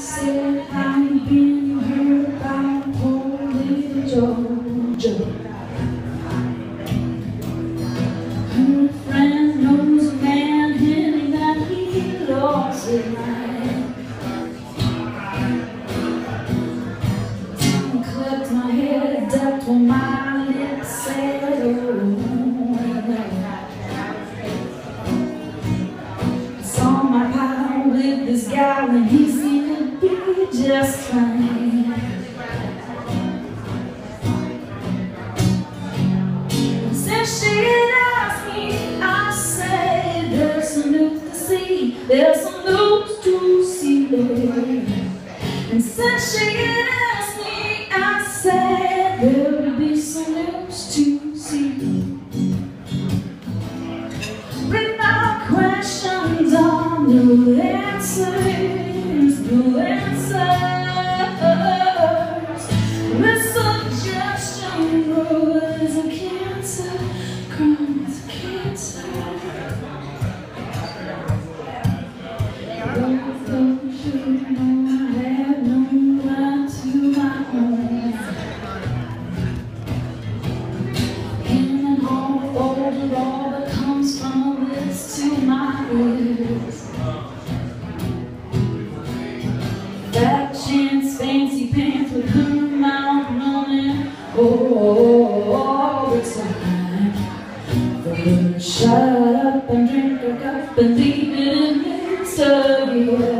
said I've been hurt by poor little Georgia. Her friend knows a man hitting that he lost his mind. I clapped my head up when my lips said oh. I saw my pal with this guy and he seemed to be just fine. Since she asked me, I said there's some news to see, there's some news to see. And since she asked me, I said there'll be some news to see. With my questions are no answers, no answers. With suggestion grows a cancer, grows a cancer. Both those who know I have no right to my own. In and all over all that comes from this to my ears. Fat chance, fancy pants with her mouth running all the time. For her to shut up and drink her cup and leave it in the midst of you.